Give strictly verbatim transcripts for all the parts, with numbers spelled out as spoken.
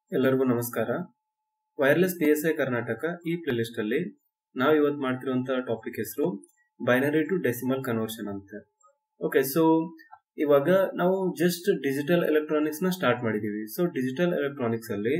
ಎಲ್ಲರಿಗೂ ನಮಸ್ಕಾರ. Wireless P S I Karnataka ಈ ಪ್ಲೇಲಿಸ್ಟ್ ಅಲ್ಲಿ ನಾವು ಇವತ್ತು ಮಾಡ್ತಿರುವಂತ ಟಾಪಿಕ್ ಹೆಸರು ಬೈನರಿ ಟು ಡೆಸಿಮಲ್ ಕನ್ವರ್ಷನ್ ಅಂತ. ಓಕೆ, ಸೊ ಇವಾಗ ನಾವು ಜಸ್ಟ್ ಡಿಜಿಟಲ್ ಎಲೆಕ್ಟ್ರಾನಿಕ್ಸ್ ನ ಸ್ಟಾರ್ಟ್ ಮಾಡಿದೀವಿ. ಸೊ ಡಿಜಿಟಲ್ ಎಲೆಕ್ಟ್ರಾನಿಕ್ಸ್ ಅಲ್ಲಿ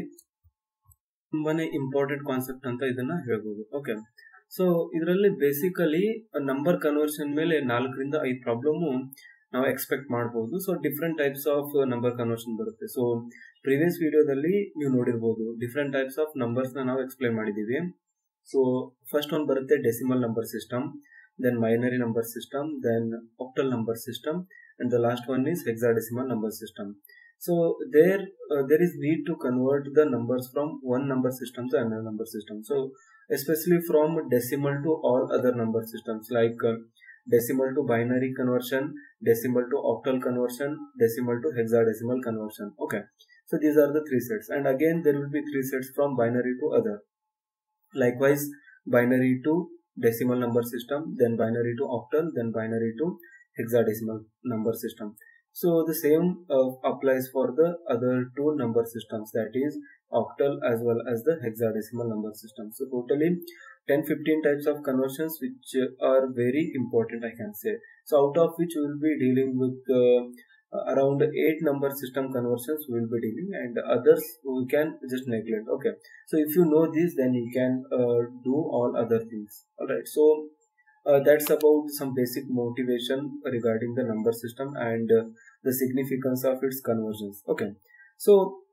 ತುಂಬಾನೇ ಇಂಪಾರ್ಟೆಂಟ್ ಕಾನ್ಸೆಪ್ಟ್ ಅಂತ ಇದನ್ನ ಹೇಳ್ಬೋದು. ಓಕೆ, ಸೊ ಇದರಲ್ಲಿ ಬೇಸಿಕಲಿ ನಂಬರ್ ಕನ್ವರ್ಷನ್ ಮೇಲೆ ನಾಲ್ಕರಿಂದ ಐದು ಪ್ರಾಬ್ಲಮ್ ನಾವು ಎಕ್ಸ್ಪೆಕ್ಟ್ ಮಾಡಬಹುದು. So different types of number conversion ಬರುತ್ತೆ. ಸೊ ಪ್ರೀವಿಯಸ್ ವಿಡಿಯೋದಲ್ಲಿ ನೀವು ನೋಡಿರ್ಬೋದು ಡಿಫ್ರೆಂಟ್ ಟೈಪ್ಸ್ ಆಫ್ ನಂಬರ್ಸ್ ನ ನಾವು ಎಕ್ಸ್ಪ್ಲೈನ್ ಮಾಡಿದೀವಿ. ಸೊ ಫಸ್ಟ್ ಒಂದು ಬರುತ್ತೆ decimal number system, then binary number system, then octal number system, and the last one is hexadecimal number system. So there uh, there is need to convert the numbers from one number system to another number system. So especially from decimal to all other number systems like uh, decimal to binary conversion, decimal to octal conversion, decimal to hexadecimal conversion. Okay, so these are the three sets, and again there will be three sets from binary to other. Likewise, binary to decimal number system, then binary to octal, then binary to hexadecimal number system. So the same uh, applies for the other two number systems, that is octal as well as the hexadecimal number system. So totally ten fifteen types of conversions which uh, are very important, I can say. So out of which we will be dealing with uh, around eight number system conversions we will be dealing, and others we can just neglect. Okay, so if you know this, then you can uh, do all other things. All right, so Uh, that's about some basic motivation regarding the number system and uh, the significance of its conversions. Okay, so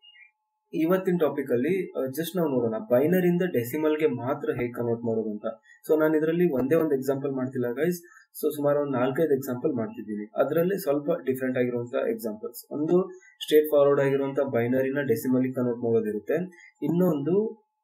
ಇವತ್ತಿನ topic ಅಲ್ಲಿ just ನಾವು ನೋಡೋಣ binary ಇಂದ decimal ಗೆ ಮಾತ್ರ ಹೇಗೆ convert ಮಾಡೋದು ಅಂತ. ಸೊ ನಾನು ಇದರಲ್ಲಿ ಒಂದೇ ಒಂದು ಎಕ್ಸಾಂಪಲ್ ಮಾಡ್ತಿಲ್ಲ ಗೈಸ್. ಸೊ ಸುಮಾರು ಒಂದು ನಾಲ್ಕೈದು ಎಕ್ಸಾಂಪಲ್ ಮಾಡ್ತಿದ್ದೀನಿ. ಅದರಲ್ಲಿ ಸ್ವಲ್ಪ ಡಿಫ್ರೆಂಟ್ ಆಗಿರುವಂತಹ ಎಕ್ಸಾಂಪಲ್ಸ್. ಒಂದು ಸ್ಟ್ರೇಟ್ ಫಾರ್ವರ್ಡ್ ಆಗಿರುವಂತಹ ಬೈನರಿನ ಡೆಸಿಮಲ್ ಕನ್ವರ್ಟ್ ಮಾಡೋದಿರುತ್ತೆ, ಇನ್ನೊಂದು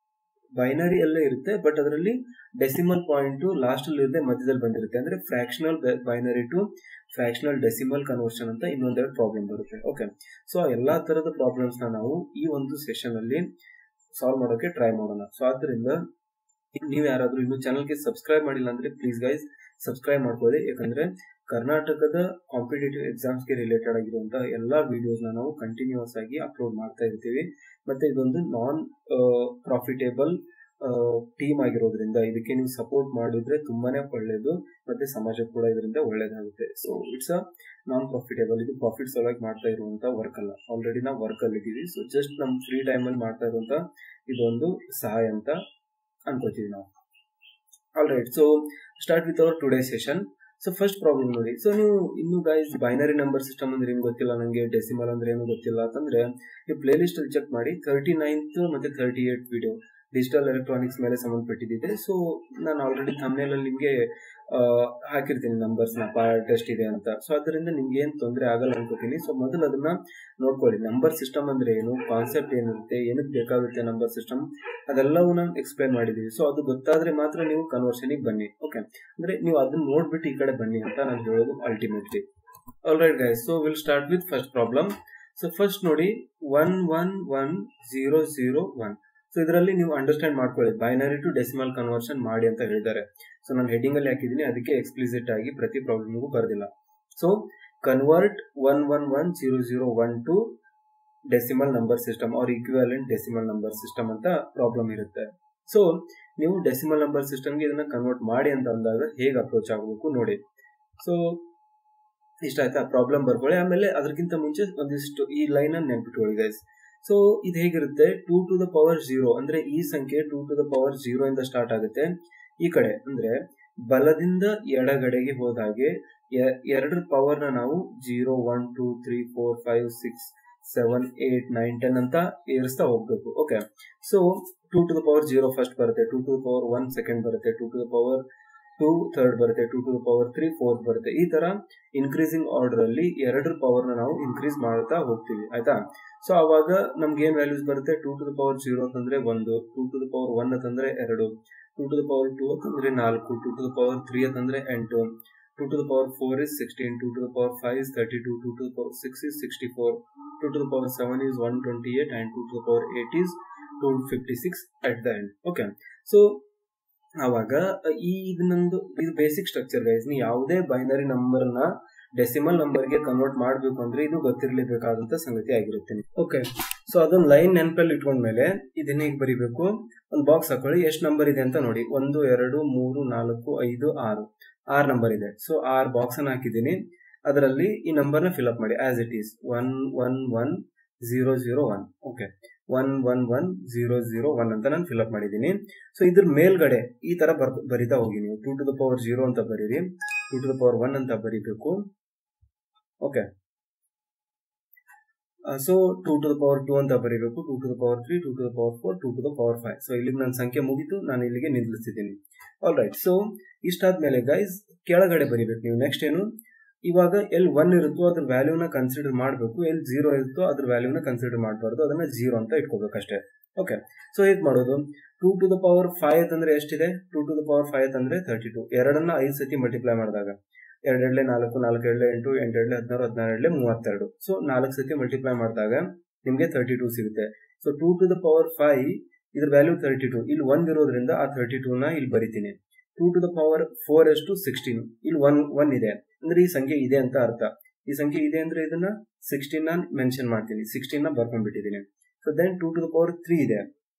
ಬೈನರಿ ಅಲ್ಲೇ ಇರುತ್ತೆ ಬಟ್ ಅದರಲ್ಲಿ ಡೆಸಿಮಲ್ ಪಾಯಿಂಟ್ ಲಾಸ್ಟ್ ಅಲ್ಲಿ ಇರುತ್ತೆ, ಮಧ್ಯದಲ್ಲಿ ಬಂದಿರುತ್ತೆ. ಅಂದ್ರೆ fractional binary to fractional decimal conversion ಅಂತ ಇನ್ನೊಂದೆರಡು ಪ್ರಾಬ್ಲಮ್ ಬರುತ್ತೆ. ಓಕೆ, ಸೊ ಎಲ್ಲಾ ತರದ ಪ್ರಾಬ್ಲಮ್ಸ್ ನ ನಾವು ಈ ಒಂದು ಸೆಷನ್ ಅಲ್ಲಿ ಸಾಲ್ವ್ ಮಾಡೋಕೆ ಟ್ರೈ ಮಾಡೋಣ. ಸೊ ಆದ್ರಿಂದ ನೀವು ಯಾರಾದ್ರೂ ಇನ್ನು ಚಾನಲ್ಗೆ ಸಬ್ಸ್ಕ್ರೈಬ್ ಮಾಡಿಲ್ಲ ಅಂದ್ರೆ ಪ್ಲೀಸ್ ಗೈಸ್ ಸಬ್ಸ್ಕ್ರೈಬ್ ಮಾಡ್ಕೊಳ್ಳಿ. ಯಾಕಂದ್ರೆ ಕರ್ನಾಟಕದ ಕಾಂಪಿಟೇಟಿವ್ ಎಕ್ಸಾಮ್ಸ್ ಗೆ ರಿಲೇಟೆಡ್ ಆಗಿರುವಂತಹ ಎಲ್ಲಾ ವಿಡಿಯೋಸ್ ನಾವು ಕಂಟಿನ್ಯೂಸ್ ಆಗಿ ಅಪ್ಲೋಡ್ ಮಾಡ್ತಾ ಇರ್ತೀವಿ. ಮತ್ತೆ ಇದೊಂದು ನಾನ್ ಪ್ರಾಫಿಟೇಬಲ್ ಟೀಮ್ ಆಗಿರೋದ್ರಿಂದ ಇದಕ್ಕೆ ನೀವು ಸಪೋರ್ಟ್ ಮಾಡಿದ್ರೆ ತುಂಬಾನೇ ಒಳ್ಳೇದು, ಮತ್ತೆ ಸಮಾಜಕ್ಕೆ ಕೂಡ ಇದರಿಂದ ಒಳ್ಳೇದಾಗುತ್ತೆ. So it's a non profitable, ಇದು ಪ್ರಾಫಿಟ್ ಸಲುವಾಗಿ ಮಾಡ್ತಾ ಇರುವಂತ ವರ್ಕ್ ಅಲ್ಲ. ಆಲ್ರೆಡಿ ನಾವು ವರ್ಕ್ ಅಲ್ಲಿ ಇದೀವಿ. ಸೊ ಜಸ್ಟ್ ನಮ್ ಫ್ರೀ ಟೈಮ್ ಅಲ್ಲಿ ಮಾಡ್ತಾ ಇರುವಂತ ಇದೊಂದು ಸಹಾಯ ಅಂತ ಅನ್ಕೋತೀವಿ ನಾವು. All right, so start with our today session. So first problem ನೋಡಿ. ಸೊ ನೀವು ಇನ್ನು ಗೈಸ್ ಬೈನರಿ ನಂಬರ್ ಸಿಸ್ಟಮ್ ಅಂದ್ರೆ ಏನು ಗೊತ್ತಿಲ್ಲ, ನಂಗೆ ಡೆಸಿಮಲ್ ಅಂದ್ರೆ ಏನು ಗೊತ್ತಿಲ್ಲ ಅಂತಂದ್ರೆ ಈ ಪ್ಲೇ ಲಿಸ್ಟ್ ಅಲ್ಲಿ ಚೆಕ್ ಮಾಡಿ. ಥರ್ಟಿ ನೈನ್ತ್ ಮತ್ತೆ thirty eight video digital electronics ಮೇಲೆ ಸಂಬಂಧಪಟ್ಟಿದೆ. ಸೊ ನಾನು ಆಲ್ರೆಡಿ ಥಂಬ್ನೇಲ್ ಅಲ್ಲಿ ನಿಮ್ಗೆ ಹಾಕಿರ್ತೀನಿ ನಂಬರ್ಸ್ ನ ಪಾರ್ಟ್ ಟೆಸ್ಟ್ ಇದೆ ಅಂತ. ಸೊ ಅದರಿಂದ ನಿಮ್ಗೆ ಏನ್ ತೊಂದರೆ ಆಗಲ್ಲ ಅನ್ಕೋತೀನಿ. ಸೊ ಮೊದಲು ಅದನ್ನ ನೋಡ್ಕೊಳ್ಳಿ. ನಂಬರ್ ಸಿಸ್ಟಮ್ ಅಂದ್ರೆ ಏನು, ಕಾನ್ಸೆಪ್ಟ್ ಏನಿರುತ್ತೆ, ಏನಕ್ಕೆ ಬೇಕಾಗುತ್ತೆ ನಂಬರ್ ಸಿಸ್ಟಮ್, ಅದೆಲ್ಲವೂ ನಾನು ಎಕ್ಸ್ಪ್ಲೈನ್ ಮಾಡಿದೀವಿ. ಸೊ ಅದು ಗೊತ್ತಾದ್ರೆ ಮಾತ್ರ ನೀವು ಕನ್ವರ್ಷನ್ ಬನ್ನಿ. ಓಕೆ, ಅಂದ್ರೆ ನೀವು ಅದನ್ನ ನೋಡ್ಬಿಟ್ಟು ಈ ಕಡೆ ಬನ್ನಿ ಅಂತ ನಾನು ಹೇಳೋದು ultimately. All right guys, so will start with first problem. So first ನೋಡಿ one one one zero zero one. So ಇದರಲ್ಲಿ ನೀವು ಅಂಡರ್ಸ್ಟ್ಯಾಂಡ್ ಮಾಡ್ಕೊಳ್ಳಿ, ಬೈನರಿ ಟು ಡೆಸಿಮಲ್ ಕನ್ವರ್ಷನ್ ಮಾಡಿ ಅಂತ ಹೇಳಿದ್ದಾರೆ. ಸೊ ನಾನು ಹೆಡಿಂಗ್ ಅಲ್ಲಿ ಹಾಕಿದ್ದೀನಿ, ಅದಕ್ಕೆ ಎಕ್ಸ್ಪ್ಲಿಸಿಟ್ ಆಗಿ ಪ್ರತಿ ಪ್ರಾಬ್ಲಮ್ಗೂ ಬರ್ದಿಲ್ಲ. So convert one one one zero zero one to decimal number system or equivalent decimal number system ಅಂತ ಪ್ರಾಬ್ಲಮ್ ಇರುತ್ತೆ. ಸೊ ನೀವು ಡೆಸಿಮಲ್ ನಂಬರ್ ಸಿಸ್ಟಮ್ಗೆ ಇದನ್ನ ಕನ್ವರ್ಟ್ ಮಾಡಿ ಅಂತ ಅಂದಾಗ ಹೇಗೆ ಅಪ್ರೋಚ್ ಆಗಬೇಕು ನೋಡಿ. ಸೊ ಇಷ್ಟ ಆಯ್ತಾ, ಪ್ರಾಬ್ಲಮ್ ಬರ್ಕೊಳ್ಳಿ. ಆಮೇಲೆ ಅದಕ್ಕಿಂತ ಮುಂಚೆ ಒಂದಿಷ್ಟು ಈ ಲೈನ್ ಅನ್ನು ನೆನ್ಪಿಟ್ಕೊಳ್ಳಿ ಗೈಸ್. ಸೊ ಇದು ಹೇಗಿರುತ್ತೆ, two to the power zero ಅಂದ್ರೆ ಈ ಸಂಖ್ಯೆ two to the power zero ಇಂದ ಸ್ಟಾರ್ಟ್ ಆಗುತ್ತೆ. ಈ ಕಡೆ ಅಂದ್ರೆ ಬಲದಿಂದ ಎಡಗಡೆಗೆ ಹೋದಾಗೆ ಎರಡರ ಪವರ್ ನ ನಾವು zero one two three four five six seven eight nine ten ಅಂತ ಏರಿಸ್ತಾ ಹೋಗ್ಬೇಕು. Okay, so two to the power zero first ಬರುತ್ತೆ, two to the power one second ಬರುತ್ತೆ, two to the power two third ಬರುತ್ತೆ, two to the power three fourth ಬರುತ್ತೆ. ಈ ತರ increasing order ಅಲ್ಲಿ ಎರಡರ ಪವರ್ ನ ನಾವು ಇನ್ಕ್ರೀಸ್ ಮಾಡ್ತಾ ಹೋಗ್ತೀವಿ. ಆಯ್ತಾ. ಸೊ ಅವಾಗ ನಮ್ಗೆ ಏನ್ ವ್ಯಾಲ್ಯೂಸ್ ಬರುತ್ತೆ, two to the power zero ಅಂತಂದ್ರೆ ಒಂದು, two to the power one ಅಂತಂದ್ರೆ ಎರಡು, two to the power two ಅಂತಂದ್ರೆ ನಾಲ್ಕು, two to the power three ಅಂತಂದ್ರೆ ಎಂಟು, two to the power four is sixteen, two to the power five is thirty two, two to the power six is sixty four, two to the power seven is one twenty eight, and two to the power eight is two fifty six at the end. Okay, so ಅವಾಗ ಈ ಇದನ್ನೊಂದು ಇದು basic structure guys. ನೀವು ಯಾವುದೇ binary number ನ decimal ನಂಬರ್ಗೆ convert ಮಾಡಬೇಕು ಅಂದ್ರೆ ಇದು ಗೊತ್ತಿರಲೇಬೇಕಾದಂತ ಸಂಗತಿ ಆಗಿರುತ್ತೆ. ಓಕೆ, ಸೊ ಅದೊಂದು ಲೈನ್ ನೆನಪಲ್ಲಿ ಇಟ್ಕೊಂಡ್ಮೇಲೆ ಇದನ್ನ ಈಗ ಬರಿಬೇಕು. ಒಂದು ಬಾಕ್ಸ್ ಹಾಕೊಳ್ಳಿ, ಎಷ್ಟು ನಂಬರ್ ಇದೆ ಅಂತ ನೋಡಿ. ಒಂದು ಎರಡು ಮೂರು ನಾಲ್ಕು ಐದು ಆರು ಆರ್ ನಂಬರ್ ಇದೆ. ಸೊ ಆರ್ ಬಾಕ್ಸ್ ಅನ್ನು ಹಾಕಿದ್ದೀನಿ. ಅದರಲ್ಲಿ ಈ ನಂಬರ್ನ ಫಿಲ್ ಅಪ್ ಮಾಡಿ as it is one one one zero zero one. Okay, one one one zero zero one ಅಂತ ನಾನು ಫಿಲ್ ಅಪ್ ಮಾಡಿದ್ದೀನಿ. ಸೊ ಇದ್ರ ಮೇಲ್ಗಡೆ ಈ ತರ ಬರ್ ಬರಿತಾ ಹೋಗಿ ನೀವು. Two to the power zero ಅಂತ ಬರೀರಿ, two to the power one ಅಂತ ಬರೀಬೇಕು. Okay, so two to the power two ಅಂತ ಬರೀಬೇಕು, two to the power three, two to the power four, two to the power five. So ಇಲ್ಲಿಗೆ ನನ್ನ ಸಂಖ್ಯೆ ಮುಗಿತು, ನಾನು ಇಲ್ಲಿಗೆ ನಿಲ್ಲಿಸ್ತಿದ್ದೀನಿ. ಆಲ್ ರೈಟ್, ಸೊ ಇಷ್ಟಾದ್ಮೇಲೆ ಗೈಸ್ ಕೆಳಗಡೆ ಬರೀಬೇಕು ನೀವು. ನೆಕ್ಸ್ಟ್ ಏನು, ಇವಾಗ ಎಲ್ ಒನ್ ಇರುತ್ತೋ ಅದ್ರ ವ್ಯಾಲ್ಯೂನ ಕನ್ಸಿಡರ್ ಮಾಡಬೇಕು, ಎಲ್ ಜೀರೋ ಇರುತ್ತೋ ಅದ್ರ ವ್ಯಾಲ್ಯೂನ ಕನ್ಸಿಡರ್ ಮಾಡಬಾರ್ದು, ಅದನ್ನ ಜೀರೋ ಅಂತ ಇಟ್ಕೋಬೇಕಷ್ಟೇ. ಓಕೆ, ಸೊ ಹೇಗೆ ಮಾಡೋದು, two to the power five ಅಂದ್ರೆ ಎಷ್ಟಿದೆ, two to the power five ಅಂದ್ರೆ ತರ್ಟಿ ಟು. ಎರಡನ್ನ ಐದು ಸತಿ ಮಲ್ಟಿಪ್ಲೈ ಮಾಡಿದಾಗ ಎರಡು ಎರಡಲೆ ನಾಲ್ಕು, ನಾಲ್ಕು ಎರಡಲೆ ಎಂಟು, ಎಂಟು ಎರಡಲೆ ಹದಿನಾರು, ಹದಿನಾರು ಎರಡಲೆ ಮೂವತ್ತೆರಡು. ಸೊ ನಾಲ್ಕು ಸತಿ ಮಲ್ಟಿಪ್ಲೈ ಮಾಡಿದಾಗ ನಿಮಗೆ ತರ್ಟಿ ಟೂ ಸಿಗುತ್ತೆ. So two to the power five ಇದ್ರ ವ್ಯಾಲ್ಯೂ ತರ್ಟಿ ಟು, ಇಲ್ಲಿ ಒಂದ್ ಇರೋದ್ರಿಂದ ಆ ತರ್ಟಿ ಟೂ ನ ಇಲ್ಲಿ ಬರಿತೀನಿ. Two to the power four ಎಷ್ಟು ಸಿಕ್ಸ್ಟೀನ್, ಇಲ್ಲಿ ಒನ್ ಒನ್ ಇದೆ ಅಂದ್ರೆ ಈ ಸಂಖ್ಯೆ ಇದೆ ಅಂತ ಅರ್ಥ. ಈ ಸಂಖ್ಯೆ ಇದೆ ಅಂದ್ರೆ ಇದನ್ನ ಸಿಕ್ಸ್ಟೀನ್ ನ ಮೆನ್ಷನ್ ಮಾಡ್ತೀನಿ, ಸಿಕ್ಸ್ಟೀನ್ ನ ಬರ್ಕೊಂಡ್ಬಿಟ್ಟಿದ್ದೀನಿ. So then two to the power three ಇದೆ.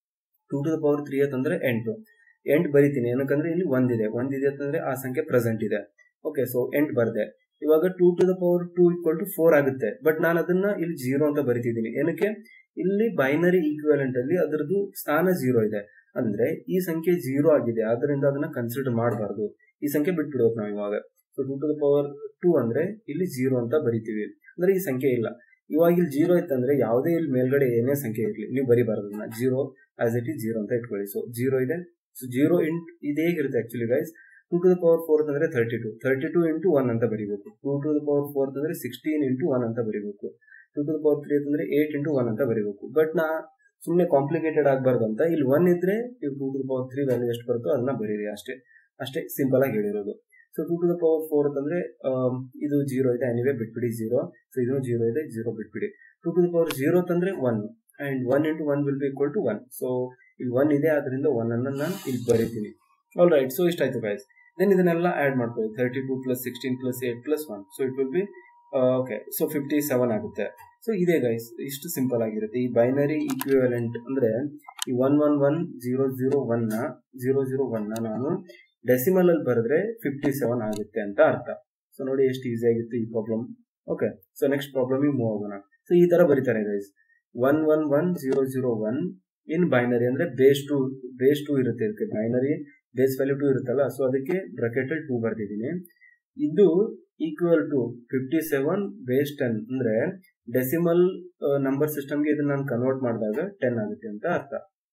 Two to the power three ಅಂತಂದ್ರೆ ಎಂಟು, ಎಂಟು ಬರಿತೀನಿ. ಏನಕ್ಕಂದ್ರೆ ಇಲ್ಲಿ ಒಂದಿದೆ, ಒಂದಿದೆ ಅಂತಂದ್ರೆ ಆ ಸಂಖ್ಯೆ ಪ್ರೆಸೆಂಟ್ ಇದೆ. ಓಕೆ, ಸೊ ಎಂಟು ಬರ್ದೆ. ಇವಾಗ two to the power two equal to four ಆಗುತ್ತೆ. ಬಟ್ ನಾನು ಅದನ್ನ ಇಲ್ಲಿ ಜೀರೋ ಅಂತ ಬರಿತಿದ್ದೀನಿ. ಏನಕ್ಕೆ, ಇಲ್ಲಿ ಬೈನರಿ ಈಕ್ವಿವೆಲೆಂಟ್ ಅಲ್ಲಿ ಅದರದ್ದು ಸ್ಥಾನ ಜೀರೋ ಇದೆ, ಅಂದ್ರೆ ಈ ಸಂಖ್ಯೆ ಜೀರೋ ಆಗಿದೆ, ಆದ್ರಿಂದ ಅದನ್ನ ಕನ್ಸಿಡರ್ ಮಾಡಬಾರ್ದು. ಈ ಸಂಖ್ಯೆ ಬಿಟ್ಬಿಡೋದು ನಾವು ಇವಾಗ. So two to the power two ಅಂದ್ರೆ ಇಲ್ಲಿ ಜೀರೋ ಅಂತ ಬರಿತೀವಿ, ಅಂದ್ರೆ ಈ ಸಂಖ್ಯೆ ಇಲ್ಲ. ಇವಾಗ ಇಲ್ಲಿ ಜೀರೋ ಇತ್ತಂದ್ರೆ ಯಾವುದೇ ಇಲ್ಲಿ ಮೇಲ್ಗಡೆ ಏನೇ ಸಂಖ್ಯೆ ಇರಲಿ ನೀವು ಬರಿಬಾರ್ದು, zero as it is zero ಅಂತ ಇಟ್ಕೊಳ್ಳಿ. ಸೊ ಜೀರೋ ಇದೆ, ಸೊ ಜೀರೋ ಇಂಟ್ ಇದು ಹೇಗಿರುತ್ತೆ actually guys, two to the power four ಅಂದ್ರೆ thirty two, thirty two into one ಅಂತ ಬರೀಬೇಕು. Two to the power four ಅಂದ್ರೆ ಸಿಕ್ಸ್ಟೀನ್ ಇಂಟು ಒನ್ ಅಂತ ಬರೀಬೇಕು. Two to the power three ಅಂದ್ರೆ ಏಟ್ ಇಂಟು ಒನ್ ಅಂತ ಬರೀಬೇಕು. ಬಟ್ ನಾ ಸುಮ್ಮನೆ ಕಾಂಪ್ಲಿಕೇಟೆಡ್ ಆಗಬಾರ್ದು ಅಂತ ಇಲ್ಲಿ ಒನ್ ಇದ್ರೆ ನೀವು two to the power three value ಎಷ್ಟು ಬರುತ್ತೋ ಅದನ್ನ ಬರೀರಿ, ಅಷ್ಟೇ ಅಷ್ಟೇ ಸಿಂಪಲ್ ಆಗಿ ಹೇಳಿರೋದು. So two to the power four ಅಂತಂದ್ರೆ ಇದು ಜೀರೋ ಇದೆ, ಎನಿವೆ ಬಿಟ್ಬಿಡಿ ಜೀರೋ. ಸೊ ಇದನ್ನು ಜೀರೋ ಇದೆ, ಜೀರೋ ಬಿಟ್ಬಿಡಿ. Two to the power zero ಅಂತಂದ್ರೆ one, and one into one will be equal to one. So ಇಲ್ಲಿ ಒನ್ ಇದೆ, ಆದ್ರಿಂದ ಒನ್ ಅನ್ನ ನಾನು ಇಲ್ಲಿ ಬರೀತೀನಿ. ಆಲ್ ರೈಟ್, ಸೊ ಇಷ್ಟಾಯ್ತು ಗೈಸ್. ದೆನ್ ಇದನ್ನೆಲ್ಲ ಆಡ್ ಮಾಡ್ಕೊಳ್ಳಿ, thirty two plus sixteen plus eight plus one, so it will be okay, so fifty seven ಆಗುತ್ತೆ. ಸೊ ಇದೇ ಗೈಸ್, ಇಷ್ಟು ಸಿಂಪಲ್ ಆಗಿರುತ್ತೆ. ಈ ಬೈನರಿ ಈಕ್ವಿವೆಲೆಂಟ್ ಅಂದ್ರೆ ಈ one one one zero zero one ನ ಜೀರೋ ಜೀರೋ ಒನ್ ನ ನಾನು ಡೆಸಿಮಲ್ ಅಲ್ಲಿ ಬರೆದ್ರೆ ಫಿಫ್ಟಿ ಸೆವೆನ್ ಆಗುತ್ತೆ ಅಂತ ಅರ್ಥ. ಸೊ ನೋಡಿ ಎಷ್ಟು ಈಸಿ ಆಗಿತ್ತು ಈ problem. Okay, so next problem move ಆಗೋಣ. ಸೊ ಈ ತರ ಬರೀತಾರೆ guys, one one one zero zero one in binary ಅಂದ್ರೆ ಬೇಸ್ ಟು ಬೇಸ್ ಟು ಇರುತ್ತೆ, ಇದಕ್ಕೆ ಬೈನರಿ ಬೇಸ್ ವ್ಯಾಲ್ಯೂ ಟು ಇರುತ್ತಲ್ಲ, ಸೊ ಅದಕ್ಕೆ ಬ್ರಾಕೆಟ್ ಅಲ್ಲಿ ಟೂ ಬರ್ತಿದ್ದೀನಿ. ಇದು equal to fifty seven base ten ಅಂದ್ರೆ ಡೆಸಿಮಲ್ ನಂಬರ್ ಸಿಸ್ಟಮ್ಗೆ ಇದನ್ನ ನಾನು ಕನ್ವರ್ಟ್ ಮಾಡಿದಾಗ ಟೆನ್ ಆಗುತ್ತೆ ಅಂತ ಅರ್ಥ.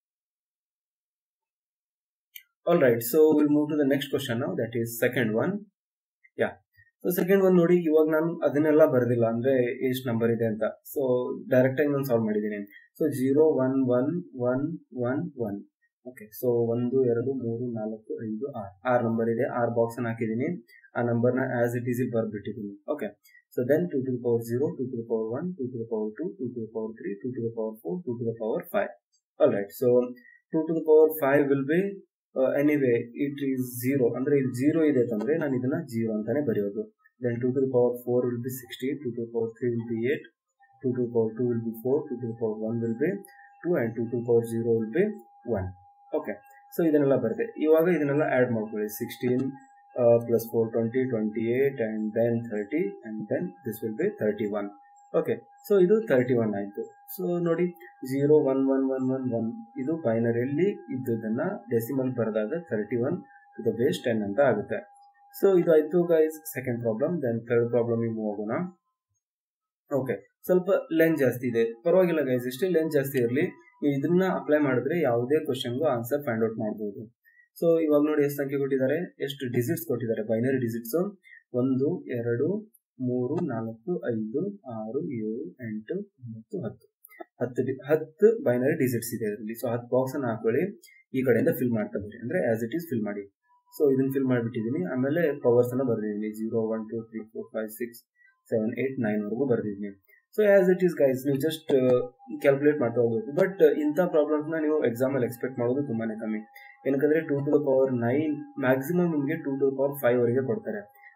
All right, so will move to the next question now, that is second one. Yeah, so second one ನೋಡಿ, ಇವಾಗ ನಾನು ಅದನ್ನೆಲ್ಲ ಬರೆದಿಲ್ಲ ಅಂದ್ರೆ ಎಷ್ಟು ನಂಬರ್ ಇದೆ ಅಂತ. ಸೊ ಡೈರೆಕ್ಟ್ ಆಗಿ ನಾನು ಸಾಲ್ವ್ ಮಾಡಿದ್ದೀನಿ. So zero one one one one one. Okay, so ಒಂದು ಎರಡು ಮೂರು ನಾಲ್ಕು ಐದು ಆರು ಆರ್ ನಂಬರ್ ಇದೆ, ಆರ್ ಬಾಕ್ಸ್ ಅನ್ನು ಹಾಕಿದ್ದೀನಿ. ಆ ನಂಬರ್ ನ ಆಸ್ ಇಟ್ ಈಸ್ ಇಲ್ಲಿ ಬರ್ಬಿಟ್ಟಿದ್ದೀನಿ. Okay, so then two to the power zero, two to the power one, two to the power two, two to the power three, two to the power four, two to the power five. All right, so two to the power five will be anyway it is zero, ಅಂದ್ರೆ ಇಲ್ಲಿ zero ಇದೆ ಅಂತಂದ್ರೆ ನಾನು ಇದನ್ನ zero ಅಂತಾನೆ ಬರೆಯೋದು. Then two to the power four will be sixteen, two to the power three will be eight, two to the power two will be four, two to the power one will be two, and two to the power zero will be one. Okay, so ಇದನ್ನೆಲ್ಲ ಬರುತ್ತೆ. ಇವಾಗ ಇದನ್ನೆಲ್ಲ add ಮಾಡ್ಕೊಳ್ಳಿ, sixteen plus four twenty, twenty eight and then thirty, and then this will be thirty one. Okay, so ಇದು thirty one ಆಯ್ತು. So ನೋಡಿ, zero one one one one one ಇದು ಬೈನರಿಯಲ್ಲಿ ಇದ್ದದನ್ನ ಡೆಸಿಮಲ್ ಬರೆದಾಗ thirty one to the base ten ಅಂತ ಆಗುತ್ತೆ. So ಇದು ಆಯ್ತು guys second problem. Then third problem move ಆಗೋಣ. ಓಕೆ, ಸ್ವಲ್ಪ ಲೆಂತ್ ಜಾಸ್ತಿ ಇದೆ, ಪರವಾಗಿಲ್ಲ ಗೈಸ್, ಎಷ್ಟೇ ಲೆಂತ್ ಜಾಸ್ತಿ ಇರಲಿ ನೀವು ಇದನ್ನ ಅಪ್ಲೈ ಮಾಡಿದ್ರೆ ಯಾವುದೇ ಕ್ವಶನ್ಗೂ ಆನ್ಸರ್ ಫೈಂಡ್ ಔಟ್ ಮಾಡಬಹುದು. ಸೊ ಇವಾಗ ನೋಡಿ ಎಷ್ಟು ಸಂಖ್ಯೆ ಕೊಟ್ಟಿದ್ದಾರೆ, ಎಷ್ಟು ಡಿಜಿಟ್ಸ್ ಕೊಟ್ಟಿದ್ದಾರೆ, ಬೈನರಿ ಡಿಜಿಟ್ಸ್ ಒಂದು ಎರಡು ಮೂರು ನಾಲ್ಕು ಐದು ಆರು ಏಳು ಎಂಟು ಒಂಬತ್ತು ಹತ್ತು ಹತ್ತು ಹತ್ತು ಬೈನರಿ ಡಿಜಿಟ್ಸ್ ಇದೆ ಅದರಲ್ಲಿ. ಸೊ ಹತ್ತು ಬಾಕ್ಸ್ ಅನ್ನು ಹಾಕೊಳ್ಳಿ, ಈ ಕಡೆಯಿಂದ ಫಿಲ್ ಮಾಡ್ತಾ ಬರ್ರಿ, ಅಂದ್ರೆ ಆಸ್ ಇಟ್ ಈಸ್ ಫಿಲ್ ಮಾಡಿ. ಸೊ ಇದನ್ನ ಫಿಲ್ ಮಾಡಿಬಿಟ್ಟಿದ್ದೀನಿ. ಆಮೇಲೆ ಪವರ್ಸ್ ಅನ್ನ ಬರೆದಿದ್ದೀನಿ, zero one two three four five six seven eight nine ವರೆಗೂ ಬರೆದಿದ್ದೀನಿ. So as it is guys, ನೀವು ಜಸ್ಟ್ ಕ್ಯಾಲ್ಕುಲೇಟ್ ಮಾಡ್ತಾ ಹೋಗ್ಬೇಕು. ಬಟ್ ಇಂಥ ಪ್ರಾಬ್ಲಮ್ಸ್ನ ನೀವು ಎಕ್ಸಾಮ್ ಅಲ್ಲಿ ಎಕ್ಸ್ಪೆಕ್ಟ್ ಮಾಡೋದು ತುಂಬಾನೇ ಕಮ್ಮಿ. ಏನಕ್ಕಂದ್ರೆ two to the power nine maximum ನಿಮಗೆ two to the power five ವರೆಗೆ ಕೊಡ್ತಾರೆ.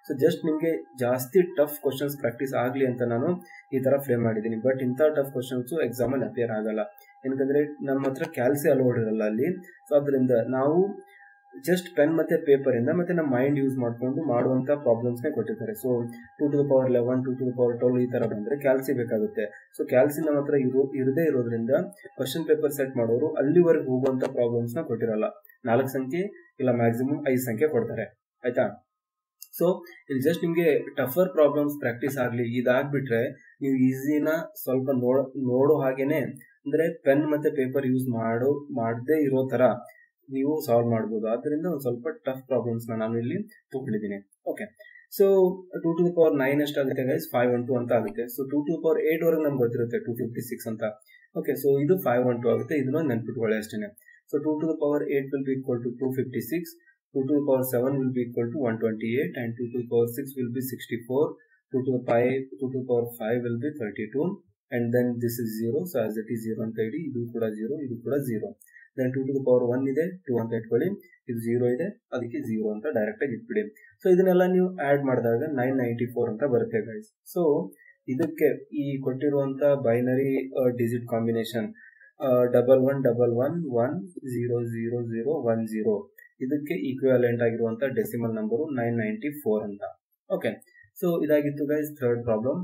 ಸೊ ಜಸ್ಟ್ ನಿಮಗೆ ಜಾಸ್ತಿ ಟಫ್ ಕ್ವಶನ್ಸ್ ಪ್ರಾಕ್ಟೀಸ್ ಆಗಲಿ ಅಂತ ನಾನು ಈ ತರ ಫ್ರೇಮ್ ಮಾಡಿದ್ದೀನಿ. ಬಟ್ ಇಂಥ ಟಫ್ ಕ್ವಶನ್ಸ್ ಎಕ್ಸಾಮಲ್ಲಿ ಅಪಿಯರ್ ಆಗಲ್ಲ, ಏನಕಂದ್ರೆ ನಮ್ಮ ಹತ್ರ ಕ್ಯಾಲ್ಸಿ ಅಲೋಡ್ ಇರಲ್ಲ ಅಲ್ಲಿ. ಸೊ ಅದರಿಂದ ನಾವು ಜಸ್ಟ್ ಪೆನ್ ಮತ್ತೆ ಪೇಪರ್ ಇಂದ ಮತ್ತೆ ನಮ್ಮ ಮೈಂಡ್ ಯೂಸ್ ಮಾಡ್ಕೊಂಡು ಮಾಡುವಂತ ಪ್ರಾಬ್ಲಮ್ಸ್ ನೇ ಕೊಟ್ಟಿದ್ದಾರೆ. So two to the power eleven two to the power twelve ಈ ತರ ಬಂದ್ರೆ ಕ್ಯಾಲ್ಸಿ ಬೇಕಾಗುತ್ತೆ. ಸೊ ಕ್ಯಾಲ್ಸಿ ನಮ್ಮ ಹತ್ರ ಇರೋ ಇರದೇ ಇರೋದ್ರಿಂದ ಕ್ವಶನ್ ಪೇಪರ್ ಸೆಟ್ ಮಾಡೋರು ಅಲ್ಲಿವರೆಗೆ ಹೋಗುವಂತ ಪ್ರಾಬ್ಲಮ್ಸ್ ನ ಕೊಟ್ಟಿರಲ್ಲ. ನಾಲ್ಕು ಸಂಖ್ಯೆ ಇಲ್ಲ ಮ್ಯಾಕ್ಸಿಮಮ್ ಐದು ಸಂಖ್ಯೆ ಕೊಡ್ತಾರೆ, ಆಯ್ತಾ. ಸೊ ಇಲ್ಲಿ ಜಸ್ಟ್ ನಿಮ್ಗೆ ಟಫರ್ ಪ್ರಾಬ್ಲಮ್ಸ್ ಪ್ರಾಕ್ಟೀಸ್ ಆಗ್ಲಿ ಇದಾಗ್ಬಿಟ್ರೆ ನೀವು ಈಸಿನ ಸ್ವಲ್ಪ ನೋಡ ನೋಡೋ ಹಾಗೇನೆ ಅಂದ್ರೆ ಪೆನ್ ಮತ್ತೆ ಪೇಪರ್ ಯೂಸ್ ಮಾಡೋ ಮಾಡದೇ ಇರೋ ತರ ನೀವು ಸಾಲ್ವ್ ಮಾಡಬಹುದು. ಆದ್ರಿಂದ ಒಂದು ಸ್ವಲ್ಪ ಟಫ್ ಪ್ರಾಬ್ಲಮ್ಸ್ ನಾನು ಇಲ್ಲಿ ತಗೊಂಡಿದ್ದೀನಿ. Okay, so two to the power nine ಎಷ್ಟಾಗುತ್ತೆ ಗೈಸ್, ಫೈವ್ ಒನ್ ಟು ಅಂತ ಆಗುತ್ತೆ. So two to the power eight ವರೆಗೆ ನಮ್ಗೆ ಗೊತ್ತಿರುತ್ತೆ ಟೂ ಫಿಫ್ಟಿ ಸಿಕ್ಸ್ ಅಂತ. ಓಕೆ, ಸೊ ಇದು ಫೈವ್ ಒನ್ ಟು ಆಗುತ್ತೆ, ಇದನ್ನ ನೆನ್ಪಿಟ್ಕೊಳ್ಳಿ ಅಷ್ಟೇನೆ. So two to the power eight will be equal to two fifty six, two to the power seven will be equal to one twenty eight, and two to the power six will be sixty four, two to the five two to the power five will be thirty two, and then this is zero. So as it is zero ಅಂತ ಇಡಿ, ಇದು ಕೂಡ zero, ಇದು ಕೂಡ zero. Then two to the power one ಇದೆ, two ಅಂತ ಇಟ್ಕೊಳ್ಳಿ, ಇದು ಜೀರೋ ಇದೆ, ಅದಕ್ಕೆ ಜೀರೋ ಅಂತ ಡೈರೆಕ್ಟ್ ಆಗಿ ಇಟ್ಬಿಡಿ. ಸೊ ಇದನ್ನೆಲ್ಲ ನೀವು ಆಡ್ ಮಾಡಿದಾಗ ನೈನ್ ನೈಂಟಿ ಫೋರ್ ಅಂತ ಬರುತ್ತೆ ಗೈಸ್. ಸೊ ಇದಕ್ಕೆ ಈ ಕೊಟ್ಟಿರುವಂತ binary digit combination double one double one one zero zero zero one zero ಇದಕ್ಕೆ ಈಕ್ವಿವೆಲೆಂಟ್ ಆಗಿರುವಂತ decimal number nine ninety four ಅಂತ. ಓಕೆ, ಸೊ ಇದಾಗಿತ್ತು guys third problem.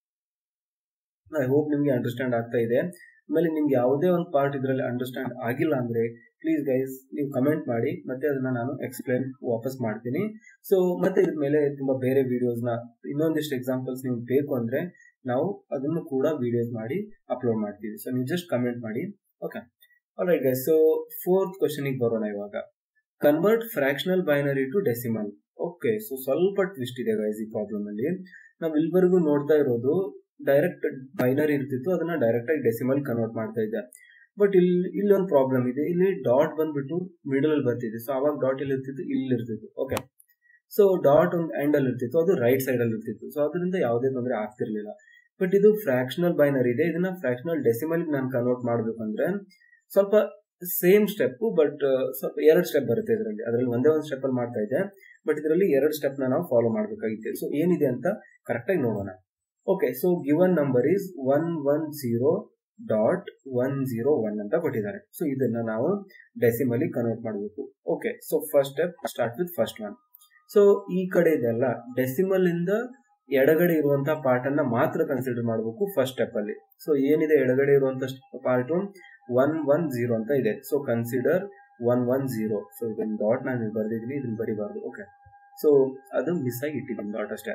I hope ನಿಮ್ಗೆ ಅಂಡರ್ಸ್ಟ್ಯಾಂಡ್ ಆಗ್ತಾ ಇದೆ. ಆಮೇಲೆ ನಿಮ್ಗೆ ಯಾವುದೇ ಒಂದು ಪಾರ್ಟ್ ಇದರಲ್ಲಿ ಅಂಡರ್ಸ್ಟ್ಯಾಂಡ್ ಆಗಿಲ್ಲ ಅಂದ್ರೆ ಪ್ಲೀಸ್ ಗೈಸ್ ನೀವು ಕಮೆಂಟ್ ಮಾಡಿ, ಮತ್ತೆ ಅದನ್ನ ನಾನು ಎಕ್ಸ್ಪ್ಲೇನ್ ವಾಪಸ್ ಮಾಡ್ತೀನಿ. ಸೊ ಮತ್ತೆ ಇದ್ರ ಮೇಲೆ ತುಂಬಾ ಬೇರೆ ವಿಡಿಯೋಸ್ ನ ಇನ್ನೊಂದಿಷ್ಟು ಎಕ್ಸಾಂಪಲ್ಸ್ ನಿಮ್ಗೆ ಬೇಕು ಅಂದ್ರೆ ನಾವು ಅದನ್ನು ಕೂಡ ವಿಡಿಯೋಸ್ ಮಾಡಿ ಅಪ್ಲೋಡ್ ಮಾಡ್ತೀವಿ. ಸೊ ನೀವು ಜಸ್ಟ್ ಕಮೆಂಟ್ ಮಾಡಿ. Okay, alright guys, so fourth question ಗೆ ಬರೋಣ ಇವಾಗ. Convert fractional binary to decimal. Okay, so ಸ್ವಲ್ಪ ಟ್ವಿಸ್ಟ್ ಇದೆ ಗೈಸ್ ಈ ಪ್ರಾಬ್ಲಮ್ ಅಲ್ಲಿ. ನಾವು ಇಲ್ಲಿವರೆಗೂ ನೋಡ್ತಾ ಇರೋದು ಡೈರೆಕ್ಟ್ ಬೈನರಿ ಇರ್ತಿತ್ತು, ಅದನ್ನ ಡೈರೆಕ್ಟ್ ಆಗಿ ಡೆಸಿಮಲ್ ಕನ್ವರ್ಟ್ ಮಾಡ್ತಾ ಇದ್ದೆ. ಬಟ್ ಇಲ್ಲಿ ಇಲ್ಲಿ ಒಂದು ಪ್ರಾಬ್ಲಮ್ ಇದೆ, ಇಲ್ಲಿ ಡಾಟ್ ಬಂದ್ಬಿಟ್ಟು ಮಿಡಲ್ ಅಲ್ಲಿ ಬರ್ತಿದೆ. ಸೊ ಅವಾಗ ಡಾಟ್ ಇಲ್ಲಿ ಇರ್ತಿತ್ತು, ಇಲ್ಲಿ ಇರ್ತಿತ್ತು. ಓಕೆ, ಸೊ ಡಾಟ್ ಒಂದು ಎಂಡ್ ಅಲ್ಲಿ ಇರ್ತಿತ್ತು, ಅದು ರೈಟ್ ಸೈಡ್ ಅಲ್ಲಿ ಇರ್ತಿತ್ತು. ಸೊ ಅದರಿಂದ ಯಾವುದೇ ತೊಂದರೆ ಆಗ್ತಿರ್ಲಿಲ್ಲ. ಬಟ್ ಇದು ಫ್ರಾಕ್ಷನಲ್ ಬೈನರಿ ಇದೆ, ಇದನ್ನ ಫ್ರಾಕ್ಷನಲ್ ಡೆಸಿಮಲ್ ನಾನು ಕನ್ವರ್ಟ್ ಮಾಡ್ಬೇಕಂದ್ರೆ ಸ್ವಲ್ಪ ಸೇಮ್ ಸ್ಟೆಪ್, ಬಟ್ ಸ್ವಲ್ಪ ಎರಡು ಸ್ಟೆಪ್ ಬರುತ್ತೆ ಇದರಲ್ಲಿ. ಅದರಲ್ಲಿ ಒಂದೇ ಒಂದು ಸ್ಟೆಪ್ ಅಲ್ಲಿ ಮಾಡ್ತಾ ಇದ್ದೆ, ಬಟ್ ಇದರಲ್ಲಿ ಎರಡು ಸ್ಟೆಪ್ ನ ನಾವು ಫಾಲೋ ಮಾಡ್ಬೇಕಾಗಿತ್ತು. ಸೊ ಏನಿದೆ ಅಂತ ಕರೆಕ್ಟ್ ಆಗಿ ನೋಡೋಣ. Okay, so given number is one one zero dot one zero one ಅಂತ ಕೊಟ್ಟಿದ್ದಾರೆ. ಸೊ ಇದನ್ನ ನಾವು ಡೆಸಿಮಲಿ ಕನ್ವರ್ಟ್ ಮಾಡಬೇಕು. Okay, so first step start with first one. So ಈ ಕಡೆ ಇದೆಲ್ಲ ಡೆಸಿಮಲ್ ಇಂದ ಎಡಗಡೆ ಇರುವಂತಹ ಪಾರ್ಟ್ ಅನ್ನ ಮಾತ್ರ ಕನ್ಸಿಡರ್ ಮಾಡಬೇಕು ಫಸ್ಟ್ ಸ್ಟೆಪ್ ಅಲ್ಲಿ. ಸೊ ಏನಿದೆ ಎಡಗಡೆ ಇರುವಂತ ಪಾರ್ಟ್ ಒನ್ ಒನ್ ಜೀರೋ ಅಂತ ಇದೆ. So consider one one zero. So ಇದನ್ನ ಡಾಟ್ ನಾನು ಬರ್ದಿದ್ದೀನಿ, ಇದನ್ನ ಬರಿಬಾರ್ದು. ಓಕೆ, ಸೊ ಅದು ಮಿಸ್ ಆಗಿ ಇಟ್ಟಿದ್ದೀನಿ ಡಾಟ್ ಅಷ್ಟೇ.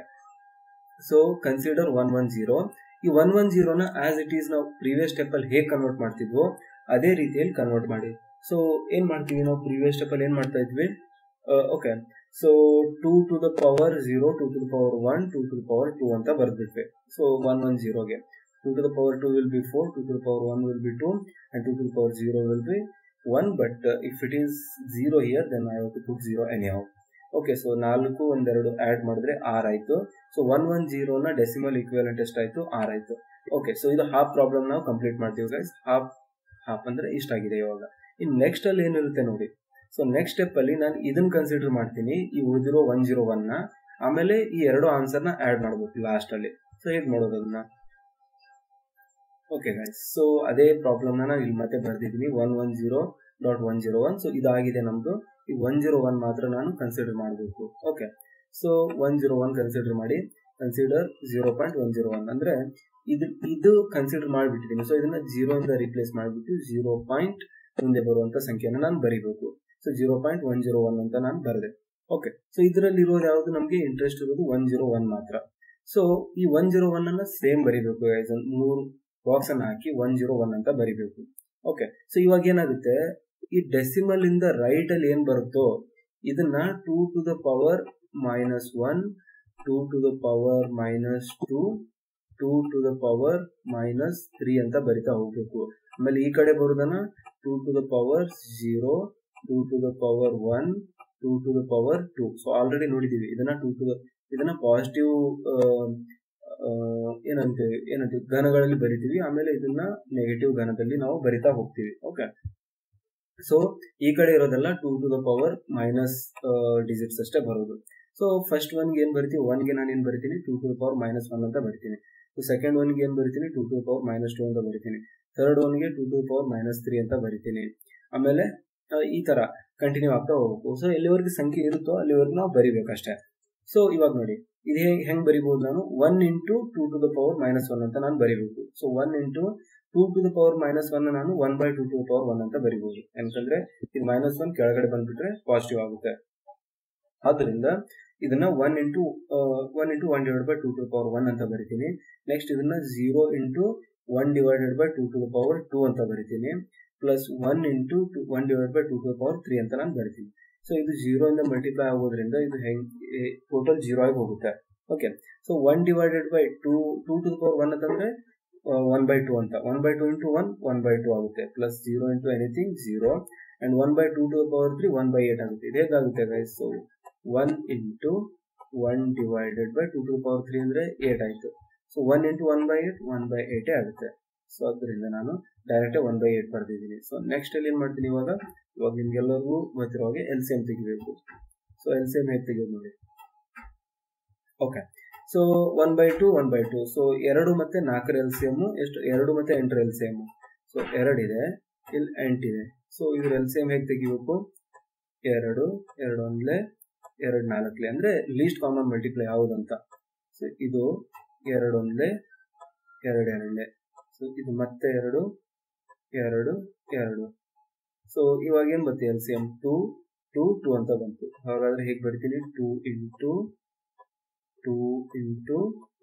So consider one one zero. ಈ ಒನ್ ಒನ್ ಜೀರೋನ ಆಸ್ ಇಟ್ ಈಸ್ ನಾವು ಪ್ರೀವಿಯಸ್ ಸ್ಟೆಪ್ ಅಲ್ಲಿ ಹೇಗೆ ಕನ್ವರ್ಟ್ ಮಾಡ್ತಿದ್ವೋ ಅದೇ ರೀತಿಯಲ್ಲಿ ಕನ್ವರ್ಟ್ ಮಾಡಿ. ಸೊ ಏನ್ ಮಾಡ್ತೀವಿ ನಾವು ಪ್ರೀವಿಯಸ್ ಸ್ಟೆಪ್ ಅಲ್ಲಿ ಏನ್ ಮಾಡ್ತಾ ಇದ್ವಿ. Okay, so two to the power zero, two to the power one, two to the power two ಅಂತ ಬರ್ದ್ಬಿಟ್ವಿ. ಸೊ ಒನ್ ಒನ್ ಜೀರೋಗೆ two to the power two will be four, two to the power one will be two, and two to the power zero will be one. But if it is zero here then I have to put zero anyhow. Okay, so ನಾಲ್ಕು ಒಂದೆರಡು add ಮಾಡಿದ್ರೆ ಆರ್ ಆಯ್ತು. So one one ಜೀರೋನ decimal equivalent ಎಷ್ಟಾಯ್ತು, ಆರ್ ಆಯ್ತು. Okay, so ಇದು ಹಾಫ್ ಪ್ರಾಬ್ಲಮ್ ನಾವು ಕಂಪ್ಲೀಟ್ ಮಾಡ್ತೀವಿ ಗೈಸ್. ಹಾಫ್ ಹಾಫ್ ಅಂದ್ರೆ ಇಷ್ಟಾಗಿದೆ ಇವಾಗ. ಇನ್ ನೆಕ್ಸ್ಟ್ ಅಲ್ಲಿ ಏನಿರುತ್ತೆ ನೋಡಿ. ಸೊ ನೆಕ್ಸ್ಟ್ ಸ್ಟೆಪ್ ಅಲ್ಲಿ ನಾನು ಇದನ್ನ ಕನ್ಸಿಡರ್ ಮಾಡ್ತೀನಿ, ಈ ಉಳಿದಿರೋ ಒನ್ ಜೀರೋ ಒನ್ ನ. ಆಮೇಲೆ ಈ ಎರಡು ಆನ್ಸರ್ ನ ಆಡ್ ಮಾಡ್ಬೇಕು ಲಾಸ್ಟ್ ಅಲ್ಲಿ. ಸೊ ಹೇಗ್ ಮಾಡೋದು ಅದನ್ನ. ಓಕೆ ಗೈಸ್, ಸೊ ಅದೇ ಪ್ರಾಬ್ಲಮ್ ನ ಇಲ್ಲಿ ಮತ್ತೆ ಬರ್ದಿದ್ದೀನಿ, one one zero dot one zero one. So ಇದಾಗಿದೆ ನಮ್ದು. ಈ ಒನ್ ಜೀರೋ ಒನ್ ಮಾತ್ರ ನಾನು ಕನ್ಸಿಡರ್ ಮಾಡಬೇಕು. Okay, so one zero one consider ಮಾಡಿ. Consider zero point one zero one ಅಂದ್ರೆ ಇದು ಇದು ಕನ್ಸಿಡರ್ ಮಾಡಿಬಿಟ್ಟಿದ್ದೀನಿ. ಸೊ ಇದನ್ನ ಜೀರೋ ಇಂದ ರಿಪ್ಲೇಸ್ ಮಾಡಿಬಿಟ್ಟು ಜೀರೋ ಪಾಯಿಂಟ್ ಮುಂದೆ ಬರುವಂತ ಸಂಖ್ಯೆನ ನಾನು ಬರೀಬೇಕು. So zero point one zero one ಅಂತ ನಾನು ಬರೆದೆ. ಓಕೆ, ಸೊ ಇದರಲ್ಲಿ ಇರೋದು ಯಾವುದು ನಮಗೆ ಇಂಟ್ರೆಸ್ಟ್ ಇರೋದು ಒನ್ ಜೀರೋ ಒನ್ ಮಾತ್ರ. ಸೊ ಈ ಒನ್ ಜೀರೋ ಒನ್ ಅನ್ನ ಸೇಮ್ ಬರೀಬೇಕು, ಮೂರು ಬಾಕ್ಸ್ ಅನ್ನ ಹಾಕಿ ಒನ್ ಜೀರೋ ಒನ್ ಅಂತ ಬರೀಬೇಕು. ಓಕೆ, ಸೊ ಇವಾಗ ಏನಾಗುತ್ತೆ, ಈ ಡೆಸಿಮಲ್ ಇಂದ ರೈಟ್ ಅಲ್ಲಿ ಏನ್ ಬರುತ್ತೋ ಇದನ್ನ two to the power minus one, two to the power minus two, two to the power minus three ಅಂತ ಬರಿತಾ ಹೋಗ್ಬೇಕು. ಆಮೇಲೆ ಈ ಕಡೆ ಬರೋದನ್ನ two to the power zero, two to the power one, two to the power two. So already ನೋಡಿದೀವಿ ಇದನ್ನ two to the ಇದನ್ನ ಪಾಸಿಟಿವ್ ಏನಂತೀವಿ ಏನಂತೀವಿ ಘನಗಳಲ್ಲಿ ಬರಿತೀವಿ. ಆಮೇಲೆ ಇದನ್ನ ನೆಗೆಟಿವ್ ಘನದಲ್ಲಿ ನಾವು ಬರಿತಾ ಹೋಗ್ತೀವಿ. ಓಕೆ, ಸೊ ಈ ಕಡೆ ಇರೋದೆಲ್ಲ two to the power minus digits ಅಷ್ಟೇ ಬರೋದು. ಸೊ ಫಸ್ಟ್ ಒನ್ಗೆ ಏನು ಬರ್ತೀವಿ, ಒನ್ಗೆ ನಾನು ಏನು ಬರ್ತೀನಿ, two to the power minus one ಅಂತ ಬರ್ತೀನಿ. ಸೊ ಸೆಕೆಂಡ್ ಒನ್ಗೆ ಏನು ಬರ್ತೀನಿ, two to the power minus two ಅಂತ ಬರ್ತೀನಿ. ಥರ್ಡ್ ಒನ್ಗೆ two to the power minus three ಅಂತ ಬರ್ತೀನಿ. ಆಮೇಲೆ ಈ ಥರ ಕಂಟಿನ್ಯೂ ಆಗ್ತಾ ಹೋಗ್ಬೇಕು. ಸೊ ಎಲ್ಲಿವರೆಗೆ ಸಂಖ್ಯೆ ಇರುತ್ತೋ ಅಲ್ಲಿವರೆಗೆ ನಾವು ಬರಿಬೇಕಷ್ಟೇ. ಸೊ ಇವಾಗ ನೋಡಿ ಇದು ಹೆಂಗೆ ಬರಿಬೋದು, ನಾನು one into two to the power minus one ಅಂತ ನಾನು ಬರಿಬೇಕು. So one into two to the power minus one ನಾನು one by two to the power one ಅಂತ ಬರಿಬೋದು. ಯಾಕಂದ್ರೆ ಇದು ಮೈನಸ್ ಒನ್ ಕೆಳಗಡೆ ಬಂದ್ಬಿಟ್ರೆ ಪಾಸಿಟಿವ್ ಆಗುತ್ತೆ. ಆದ್ದರಿಂದ ಇದನ್ನ one into one into one divide by two to the power one ಅಂತ ಬರಿತೀನಿ. ನೆಕ್ಸ್ಟ್ ಇದನ್ನ zero into one divided by two to the power two ಅಂತ ಬರಿತೀನಿ. Plus one into one divide by two to the power three ಅಂತ ನಾನು ಬರಿತೀನಿ. So ಇದು zero ಇಂದ ಮಲ್ಟಿಪ್ಲೈ ಆಗೋದ್ರಿಂದ ಇದು ಹೆಂಗ್ ಟೋಟಲ್ ಜೀರೋ ಆಗಿ ಹೋಗುತ್ತೆ. Okay, so one divided by two two to the power one ಅಂತಂದ್ರೆ ಒನ್ ಬೈ ಟೂ ಅಂತ, one by two into one one by two ಆಗುತ್ತೆ. Plus zero into anything zero and one by two to the power three one by eight ಆಗುತ್ತೆ. ಇದು ಹೇಗಾಗುತ್ತೆ guys, so one into one divided by two to the power three ಅಂದ್ರೆ eight ಆಯ್ತು. So one into one by eight one by ಏಟೇ ಆಗುತ್ತೆ. So ಅದರಿಂದ ನಾನು direct one by eight ಬರ್ದಿದ್ದೀನಿ. ಸೊ ನೆಕ್ಸ್ಟ್ ಅಲ್ಲಿ ಏನ್ ಮಾಡ್ತೀನಿ, ಇವಾಗ ಇವಾಗ ನಿಮ್ಗೆಲ್ಲರಿಗೂ ಗೊತ್ತಿರೋ ಹಾಗೆ ಎಲ್ ಸಿ ಎಂ ತೆಗಿಬೇಕು. ಸೊ ಎಲ್ ಸಿ ಎಂ ಹೇಗೆ ತೆಗಿಯೋದು ನೋಡಿ. Okay, so one by two one by two so ಎರಡು ಮತ್ತೆ ನಾಲ್ಕರ ಎಲ್ ಸಿ ಎಮ್ ಎಷ್ಟು, ಎರಡು ಮತ್ತೆ ಎಂಟರ ಎಲ್ ಸಿ ಎಮ್. ಸೊ ಎರಡಿದೆ, ಇಲ್ಲಿ ಎಂಟಿದೆ. ಸೊ ಇದ್ರ ಎಲ್ ಸಿ ಎಂ ಹೇಗೆ ತೆಗಿಬೇಕು, ಎರಡು ಎರಡು ಒಂದ್ಲೆ ಎರಡು ನಾಲ್ಕಲೆ ಅಂದ್ರೆ ಲೀಸ್ಟ್ ಕಾಮನ್ ಮಲ್ಟಿಪ್ಲೈ ಯಾವುದಂತ. ಸೊ ಇದು ಎರಡು ಒಂದ್ಲೆ ಎರಡು ಎರಡಲೆ. ಸೊ ಇದು ಮತ್ತೆ ಎರಡು ಎರಡು ಎರಡು. ಸೊ ಇವಾಗ ಏನ್ ಬರ್ತೀವಿ, L C M two two two ಅಂತ ಬಂತು. ಹಾಗಾದ್ರೆ ಹೇಗೆ ಬರ್ತೀನಿ, two into two into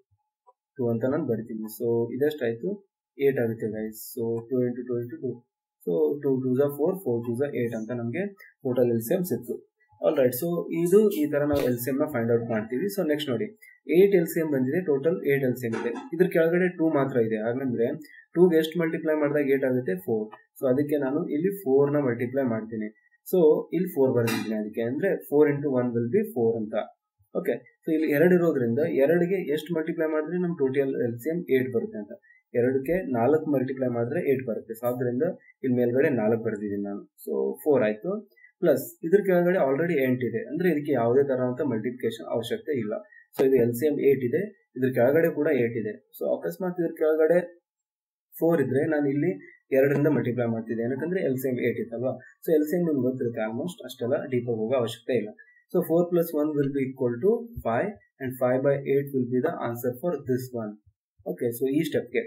two ಅಂತ ನಾನು ಬರ್ತೀನಿ. ಸೊ ಇದೆಷ್ಟಾಯ್ತು, ಏಟ್ ಆಗುತ್ತೆ guys. So two into two into two, so two two ಝಾ ಫೋರ್, ಫೋರ್ ಟೂ ಝಾ ಏಟ್ ಅಂತ ನಮಗೆ ಟೋಟಲ್ ಎಲ್ ಸಿ ಎಂ ಸಿಕ್ತು. ಆಲ್ ರೈಟ್, ಸೊ ಇದು ಈ ತರ ನಾವು ಎಲ್ ಸಿ ಎಂ ನ ಫೈಂಡ್ ಔಟ್ ಮಾಡ್ತೀವಿ. ಸೊ ನೆಕ್ಸ್ಟ್ ನೋಡಿ, ಏಟ್ ಎಲ್ ಸಿ ಎಂ ಬಂದಿದೆ, total eight L C M ಇದೆ. ಇದ್ರ ಕೆಳಗಡೆ ಟೂ ಮಾತ್ರ ಇದೆ. ಹಾಗಂದ್ರೆ ಟೂಗೆ ಎಷ್ಟು ಮಲ್ಟಿಪ್ಲೈ ಮಾಡಿದಾಗ ಏಟ್ ಆಗುತ್ತೆ, ಫೋರ್. ಸೊ ಅದಕ್ಕೆ ನಾನು ಇಲ್ಲಿ ಫೋರ್ ನ ಮಲ್ಟಿಪ್ಲೈ ಮಾಡ್ತೀನಿ. ಸೊ ಇಲ್ಲಿ ಫೋರ್ ಬರ್ದಿದ್ದೀನಿ, ಅದಕ್ಕೆ ಅಂದ್ರೆ four into one will be four ಅಂತ. ಓಕೆ, ಸೊ ಇಲ್ಲಿ ಎರಡು ಇರೋದ್ರಿಂದ ಎರಡಿಗೆ ಎಷ್ಟು ಮಲ್ಟಿಪ್ಲೈ ಮಾಡಿದ್ರೆ ನಮ್ total L C M eight ಬರುತ್ತೆ ಅಂತ. ಎರಡಕ್ಕೆ ನಾಲ್ಕು ಮಲ್ಟಿಪ್ಲೈ ಮಾಡಿದ್ರೆ ಏಟ್ ಬರುತ್ತೆ. ಸೊ ಆದ್ರಿಂದ ಇಲ್ಲಿ ಮೇಲ್ಗಡೆ ನಾಲ್ಕು ಬರ್ದಿದ್ದೀನಿ ನಾನು. ಸೊ ಫೋರ್ ಆಯ್ತು. ಪ್ಲಸ್ ಇದ್ರ ಕೆಳಗಡೆ ಆಲ್ರೆಡಿ ಎಂಟ್ ಇದೆ, ಅಂದ್ರೆ ಇದಕ್ಕೆ ಯಾವುದೇ ತರ ಅಂತ ಮಲ್ಟಿಪ್ಲಿಕೇಶನ್ ಅವಶ್ಯಕತೆ ಇಲ್ಲ. ಸೊ ಇದು ಎಲ್ ಸಿ ಎಂ ಏಟ್ ಇದೆ, ಇದ್ರ ಕೆಳಗಡೆ ಕೂಡ ಏಟ್ ಇದೆ. ಸೊ ಅಕಸ್ಮಾತ್ ಇದ್ರ ಕೆಳಗಡೆ ಫೋರ್ ಇದ್ರೆ ನಾನು ಇಲ್ಲಿ ಎರಡರಿಂದ ಮಲ್ಟಿಪ್ಲೈ ಮಾಡ್ತಿದ್ದೆ, ಯಾಕಂದ್ರೆ ಎಲ್ ಸಿ ಎಂ ಏಟ್ ಇತ್ತಲ್ವಾ. ಸೊ ಎಲ್ ಸಿ ಎಂ ನಿಮ್ಗೆ ಗೊತ್ತಿರುತ್ತೆ ಆಲ್ಮೋಸ್ಟ್, ಅಷ್ಟೆಲ್ಲ ಡೀಪ್ ಆಗಿ ಹೋಗೋ ಅವಶ್ಯಕತೆ ಇಲ್ಲ. So four plus one will be equal to five and five by eight will be the answer for this one. Okay, so ಈ ಸ್ಟೆಪ್ಗೆ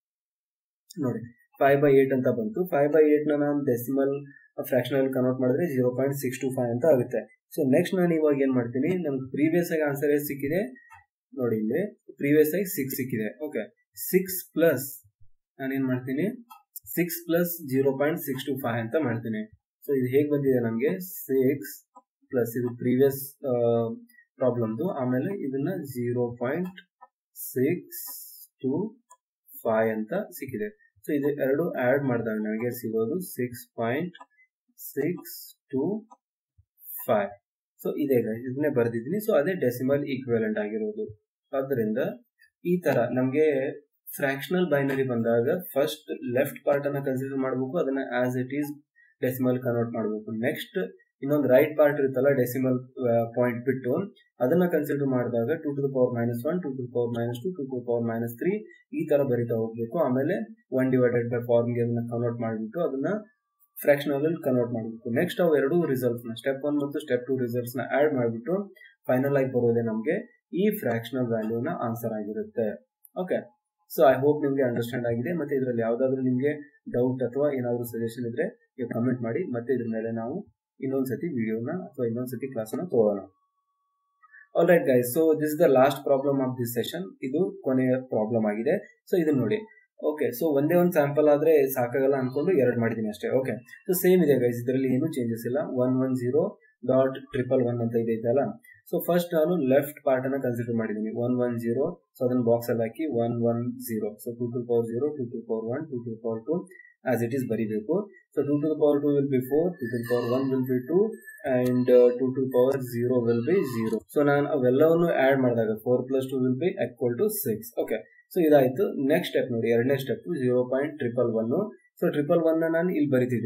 ನೋಡಿ ಫೈವ್ ಬೈ ಏಟ್ ಅಂತ ಬಂತು. ಫೈವ್ ಬೈ ಏಟ್ ನ ನಾನು ಡೆಸಿಮಲ್ ಫ್ರಾಕ್ಷನಲ್ ಕನ್ವರ್ಟ್ ಮಾಡಿದ್ರೆ zero point six two five ಅಂತ ಆಗುತ್ತೆ. ಸೊ ನೆಕ್ಸ್ಟ್ ನಾನು ಇವಾಗ ಏನ್ ಮಾಡ್ತೀನಿ, ನಮ್ಗೆ ಪ್ರೀವಿಯಸ್ ಆಗಿ ಆನ್ಸರ್ ಎಷ್ಟು ಸಿಕ್ಕಿದೆ ನೋಡಿ, ಇಲ್ಲಿ ಪ್ರೀವಿಯಸ್ ಆಗಿ ಸಿಕ್ಸ್ ಸಿಕ್ಕಿದೆ. ಓಕೆ, ಸಿಕ್ಸ್ ಪ್ಲಸ್ ನಾನೇನ್ ಮಾಡ್ತೀನಿ, six plus zero point six two five ಅಂತ ಮಾಡ್ತೀನಿ. ಸೊ ಇದು ಹೇಗೆ ಬಂದಿದೆ ನಮಗೆ, ಸಿಕ್ಸ್ ಪ್ಲಸ್ ಇದು ಪ್ರೀವಿಯಸ್ ಪ್ರಾಬ್ಲಮ್ದು, ಆಮೇಲೆ ಇದನ್ನ zero point six two five ಅಂತ ಸಿಕ್ಕಿದೆ. ಸೊ ಇದು ಎರಡು ಆಡ್ ಮಾಡಿದಾಗ ನನಗೆ ಸಿಗೋದು six point six two five. So ಇದೆ ಇದನ್ನೇ ಬರ್ದಿದ್ದೀನಿ. ಸೊ ಅದೇ ಡೆಸಿಮಲ್ ಈಕ್ವಿವೆಲೆಂಟ್ ಆಗಿರೋದು. ಆದ್ದರಿಂದ ಈ ತರ ನಮ್ಗೆ ಫ್ರಾಕ್ಷನಲ್ ಬೈನರಿ ಬಂದಾಗ ಫಸ್ಟ್ ಲೆಫ್ಟ್ ಪಾರ್ಟ್ ಅನ್ನ ಕನ್ಸಿಡರ್ ಮಾಡಬೇಕು, ಅದನ್ನ as it is decimal convert ಮಾಡಬೇಕು. ನೆಕ್ಸ್ಟ್ ಇನ್ನೊಂದು ರೈಟ್ ಪಾರ್ಟ್ ಇರುತ್ತಲ್ಲ ಡೆಸಿಮಲ್ ಪಾಯಿಂಟ್ ಬಿಟ್ಟು, ಅದನ್ನ ಕನ್ಸಿಡರ್ ಮಾಡಿದಾಗ two to the power minus one, two to the power minus two, two to the power minus three ಈ ತರ ಬರಿತಾ ಹೋಗ್ಬೇಕು. ಆಮೇಲೆ ಒನ್ ಡಿವೈಡೆಡ್ ಬೈ ಫಾರ್ಮ್ಗೆ ಅದನ್ನ ಕನ್ವರ್ಟ್ ಮಾಡಿಬಿಟ್ಟು ಅದನ್ನ ಫ್ರಾಕ್ಷನಲ್ ಅಲ್ಲಿ ಕನ್ವರ್ಟ್ ಮಾಡಬೇಕು. ನೆಕ್ಸ್ಟ್ ಅವು ಎರಡು ರಿಸಲ್ಟ್ಸ್ ನ ಸ್ಟೆಪ್ ಒನ್ ಮತ್ತು ಸ್ಟೆಪ್ ಟು ರಿಸಲ್ಟ್ಸ್ ನ ಆಡ್ ಮಾಡಿಬಿಟ್ಟು ಫೈನಲ್ ಆಗಿ ಬರೋದೇ ನಮಗೆ ಈ ಫ್ರಾಕ್ಷನಲ್ ವ್ಯಾಲ್ಯೂನ ಆನ್ಸರ್ ಆಗಿರುತ್ತೆ. ಓಕೆ, ಸೊ ಐ ಹೋಪ್ ನಿಮ್ಗೆ ಅಂಡರ್ಸ್ಟ್ಯಾಂಡ್ ಆಗಿದೆ. ಮತ್ತೆ ಇದರಲ್ಲಿ ಯಾವ್ದಾದ್ರು ನಿಮ್ಗೆ ಡೌಟ್ ಅಥವಾ ಏನಾದ್ರು ಸಜೆಷನ್ ಇದ್ರೆ ನೀವು ಕಮೆಂಟ್ ಮಾಡಿ. ಮತ್ತೆ ಇದ್ರ ಮೇಲೆ ನಾವು ಇನ್ನೊಂದ್ಸತಿ ವಿಡಿಯೋನ ಅಥವಾ ಇನ್ನೊಂದ್ಸತಿ ಕ್ಲಾಸ್ ಅನ್ನ ತಗೋಣ. All right guys, so this is the last problem of this session. ಇದು ಕೊನೆಯ ಪ್ರಾಬ್ಲಮ್ ಆಗಿದೆ. ಸೊ ಇದನ್ನ ನೋಡಿ. ಓಕೆ, ಸೊ ಒಂದೇ ಒಂದು ಸ್ಯಾಂಪಲ್ ಆದ್ರೆ ಸಾಕಾಗಲ್ಲ ಅನ್ಕೊಂಡು ಎರಡು ಮಾಡಿದೀನಿ ಅಷ್ಟೇ. ಓಕೆ, ಸೊ ಸೇಮ್ ಇದೆ ಗೈಸ್, ಇದರಲ್ಲಿ ಏನು ಚೇಂಜಸ್ ಇಲ್ಲ. One one zero dot triple one ಅಂತ ಇದೆ ಇದೆಯಲ್ಲ. ಸೊ ಫಸ್ಟ್ ನಾನು ಲೆಫ್ಟ್ ಪಾರ್ಟ್ ಅನ್ನ ಕನ್ಸಿಡರ್ ಮಾಡಿದೀನಿ, ಒನ್ ಒನ್ ಜೀರೋ. ಸೊ ಅದನ್ನ ಬಾಕ್ಸ್ ಅಲ್ಲಿ ಹಾಕಿ one one zero. So two to power zero, two to power one, two to power two as it is ಬರೀಬೇಕು. So two to power two will be four, two to power one will be two and two to power zero will be zero. So ನಾನು ಅವೆಲ್ಲವನ್ನು add ಮಾಡಿದಾಗ four plus two will be equal to six. Okay, so ಇದಾಯ್ತು. Next step ನೋಡಿ, ಎರಡನೇ step zero point triple one. So triple one ನಾನು ಇಲ್ಲಿ ಬರಿತಿದ್ದೀನಿ.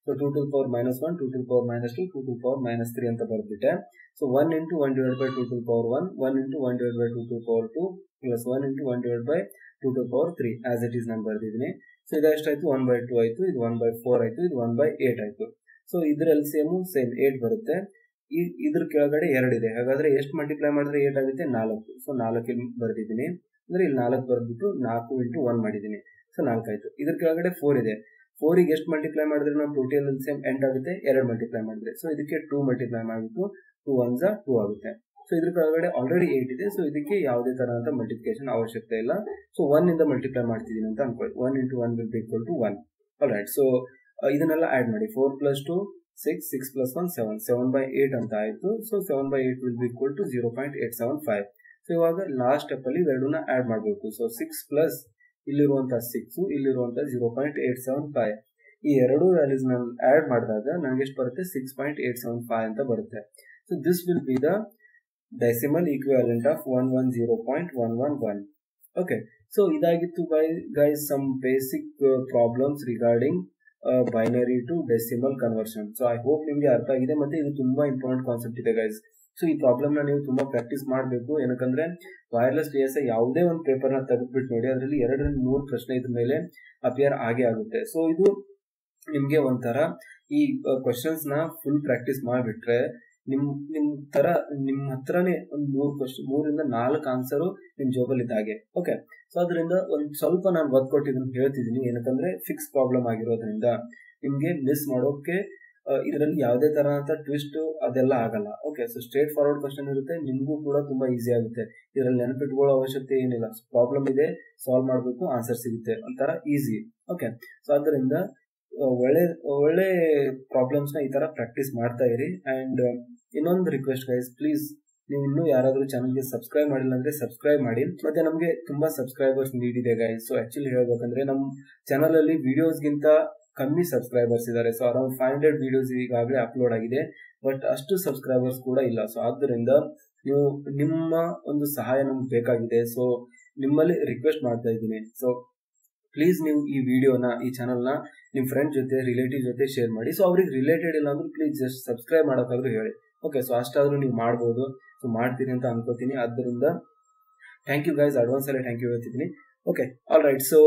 So two to power minus one, two to power minus two, two to power minus three ಅಂತ ಬರ್ಬಿಟ್ಟೆ. So one into one divide by two to power one, one into one divide by two to power two plus one into one divide by two to power three as it is ನಾನು ಬರ್ದಿದ್ದೀನಿ. So ಇದು ಎಷ್ಟಾಯ್ತು, one by to ಆಯಿತು, ಇದು one by four ಆಯಿತು, ಇದು one by eight ಆಯಿತು. So ಇದ್ರ L C M same eight ಬರುತ್ತೆ. ಈ ಇದ್ರ ಕೆಳಗಡೆ ಎರಡಿದೆ, ಹಾಗಾದ್ರೆ ಎಷ್ಟು ಮಲ್ಟಿಪ್ಲೈ ಮಾಡಿದ್ರೆ ಏಟ್ ಆಗುತ್ತೆ, ನಾಲ್ಕು. ಸೊ ನಾಲ್ಕು ಇಲ್ಲಿ ಬರ್ದಿದ್ದೀನಿ, ಅಂದ್ರೆ ಇಲ್ಲಿ ನಾಲ್ಕು ಬರ್ಬಿಟ್ಟು ನಾಲ್ಕು ಇಂಟು ಒನ್ ಮಾಡಿದ್ದೀನಿ. ಸೊ ನಾಲ್ಕು ಆಯಿತು. ಇದ್ರ ಕೆಳಗಡೆ ಫೋರ್ ಇದೆ, ಫೋರಿಗೆ ಎಷ್ಟು ಮಲ್ಟಿಪ್ಲೈ ಮಾಡಿದ್ರೆ ನಾವು total L C M end ಆಗುತ್ತೆ, ಎರಡು ಮಲ್ಟಿಪ್ಲೈ ಮಾಡಿದ್ರೆ. ಸೊ ಇದಕ್ಕೆ ಟೂ ಮಲ್ಟಿಪ್ಲೈ ಮಾಡಿಬಿಟ್ಟು ಟೂ ಒನ್ ಝಾ ಟೂ ಆಗುತ್ತೆ. ಸೊ ಇದ್ರ ಕೆಳಗಡೆ ಆಲ್ರೆಡಿ ಏಟ್ ಇದೆ, ಸೊ ಇದಕ್ಕೆ ಯಾವುದೇ ತರಹದ ಮಲ್ಟಿಪ್ಲಿಕೇಶನ್ ಅವಶ್ಯಕತೆ ಇಲ್ಲ. ಸೊ ಒನ್ ಇಂದ ಮಲ್ಟಿಪ್ಲೈ ಮಾಡ್ತಿದ್ದೀನಿ ಅಂತ ಅನ್ಕೊಳ್ಳಿ. One into one will be equal to one. All right. So ಇದನ್ನೆಲ್ಲ ಆಡ್ ಮಾಡಿ. Four plus two six, six plus one seven, seven by eight ಅಂತ ಆಯಿತು. So seven by eight will be equal to zero point eight seven five. So ಇವಾಗ last step ಅಲ್ಲಿ ಎರಡನ್ನ add ಮಾಡಬೇಕು. So six plus ಇಲ್ಲಿರುವಂತಹ six, ಇಲ್ಲಿರುವಂತಹ zero point eight seven five, ಈ ಎರಡು ವ್ಯಾಲ್ಯೂಸ್ ನಲ್ಲಿ ಆಡ್ ಮಾಡಿದಾಗ ನನಗೆ ಎಷ್ಟು ಬರುತ್ತೆ, six point eight seven five ಅಂತ ಬರುತ್ತೆ. So this will be the decimal equivalent of one one zero point one one one. Okay, so ಇದಾಗಿತ್ತು bye guys some basic problems regarding binary to decimal conversion. So I hope ನಿಮಗೆ ಅರ್ಥ ಆಗಿದೆ, ಮತ್ತೆ ಇದು ತುಂಬಾ important concept ಇದೆ guys. So ಈ problem ನ ನೀವು ತುಂಬಾ ಪ್ರಾಕ್ಟೀಸ್ ಮಾಡಬೇಕು. ಏನಕ್ಕಂದ್ರೆ ವೈರ್ಲೆಸ್ ಡಿ ಎಸ್ ಐ ಯಾವುದೇ ಒಂದು ಪೇಪರ್ ನ ತೆಗೆದ್ಬಿಟ್ಟು ನೋಡಿ, ಅದರಲ್ಲಿ ಎರಡರಿಂದ ಮೂರು ಪ್ರಶ್ನೆ ಇದ್ರ ಮೇಲೆ ಅಪಿಯರ್ ಆಗೇ ಆಗುತ್ತೆ. ಸೊ ಇದು ನಿಮ್ಗೆ ಒಂಥರ ಈ ಕ್ವಶನ್ಸ್ ನ ಫುಲ್ ಪ್ರಾಕ್ಟೀಸ್ ಮಾಡಿಬಿಟ್ರೆ ನಿಮ್ ನಿಮ್ ತರ ನಿಮ್ ಹತ್ರನೇ ಒಂದು ಮೂರು ಕ್ವಶನ್, ಮೂರಿಂದ ನಾಲ್ಕು ಆನ್ಸರು ನಿಮ್ ಜೋಬಲ್ಲಿ ಇದ್ದಾಗೆ. ಓಕೆ, ಸೊ ಅದರಿಂದ ಒಂದ್ ಸ್ವಲ್ಪ ನಾನು ವರ್ಕ್ ಕೊಟ್ಟಿದ್ದನ್ನು ಹೇಳ್ತಿದ್ದೀನಿ. ಏನಕ್ಕಂದ್ರೆ ಫಿಕ್ಸ್ ಪ್ರಾಬ್ಲಮ್ ಆಗಿರೋದ್ರಿಂದ ನಿಮ್ಗೆ ಮಿಸ್ ಮಾಡೋಕೆ ಇದರಲ್ಲಿ ಯಾವುದೇ ತರಹದ ಟ್ವಿಸ್ಟ್ ಅದೆಲ್ಲ ಆಗಲ್ಲ. Okay, so straight forward question ಇರುತ್ತೆ, ನಿಮಗೂ ಕೂಡ ತುಂಬಾ ಈಸಿ ಆಗುತ್ತೆ. ಇದರಲ್ಲಿ ನೆನಪಿಟ್ಕೊಳ್ಳೋ ಅವಶ್ಯಕತೆ ಏನಿಲ್ಲ. ಪ್ರಾಬ್ಲಮ್ ಇದೆ, ಸಾಲ್ವ್ ಮಾಡಬೇಕು, ಆನ್ಸರ್ ಸಿಗುತ್ತೆ, ಒಂಥರ ಈಸಿ. ಓಕೆ, ಸೊ ಅದರಿಂದ ಒಳ್ಳೆ ಒಳ್ಳೆ ಪ್ರಾಬ್ಲಮ್ಸ್ ನ ಈ ತರ ಪ್ರಾಕ್ಟೀಸ್ ಮಾಡ್ತಾ ಇರಿ. ಅಂಡ್ ಇನ್ನೊಂದು ರಿಕ್ವೆಸ್ಟ್ ಗೈಸ್, ಪ್ಲೀಸ್ ನೀವು ಇನ್ನೂ ಯಾರಾದ್ರೂ ಚಾನಲ್ಗೆ ಸಬ್ಸ್ಕ್ರೈಬ್ ಮಾಡಿಲ್ಲ ಅಂದ್ರೆ ಸಬ್ಸ್ಕ್ರೈಬ್ ಮಾಡಿ. ಮತ್ತೆ ನಮಗೆ ತುಂಬಾ ಸಬ್ಸ್ಕ್ರೈಬರ್ಸ್ ನೀಡಿದೆ ಗೈಸ್. ಸೊ ಆಕ್ಚುಲಿ ಹೇಳ್ಬೇಕಂದ್ರೆ ನಮ್ಮ ಚಾನಲ್ ಅಲ್ಲಿ ವಿಡಿಯೋಸ್ಗಿಂತ ಕಮ್ಮಿ ಸಬ್ಸ್ಕ್ರೈಬರ್ಸ್ ಇದ್ದಾರೆ. So around five hundred videos ಈಗಾಗಲೇ ಅಪ್ಲೋಡ್ ಆಗಿದೆ, ಬಟ್ ಅಷ್ಟು ಸಬ್ಸ್ಕ್ರೈಬರ್ಸ್ ಕೂಡ ಇಲ್ಲ. ಸೊ ಆದ್ದರಿಂದ ನೀವು ನಿಮ್ಮ ಒಂದು ಸಹಾಯ ನಮ್ಗೆ ಬೇಕಾಗಿದೆ. ಸೊ ನಿಮ್ಮಲ್ಲಿ ರಿಕ್ವೆಸ್ಟ್ ಮಾಡ್ತಾ ಇದ್ದೀನಿ. ಸೊ ಪ್ಲೀಸ್ ನೀವು ಈ ವಿಡಿಯೋನ, ಈ ಚಾನಲ್ನ ನಿಮ್ಮ ಫ್ರೆಂಡ್ ಜೊತೆ, ರಿಲೇಟಿವ್ ಜೊತೆ ಶೇರ್ ಮಾಡಿ. ಸೊ ಅವ್ರಿಗೆ ರಿಲೇಟೆಡ್ ಇಲ್ಲ ಅಂದ್ರೆ ಪ್ಲೀಸ್ ಜಸ್ಟ್ ಸಬ್ಸ್ಕ್ರೈಬ್ ಮಾಡೋಕ್ಕಾದ್ರೂ ಹೇಳಿ. ಓಕೆ, ಸೊ ಅಷ್ಟಾದ್ರೂ ನೀವು ಮಾಡ್ಬೋದು. ಸೊ ಮಾಡ್ತೀನಿ ಅಂತ ಅನ್ಕೋತೀನಿ. ಆದ್ದರಿಂದ ಥ್ಯಾಂಕ್ ಯು ಗೈಸ್, ಅಡ್ವಾನ್ಸ್ ಅಲ್ಲಿ ಥ್ಯಾಂಕ್ ಯು ಹೇಳ್ತಿದ್ದೀನಿ. Okay, all right. So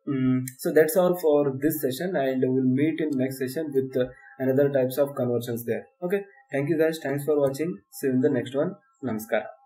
so that's all for this session, and will meet in next session with another types of conversions there. Okay, thank you guys, thanks for watching, see you in the next one. Namaskar.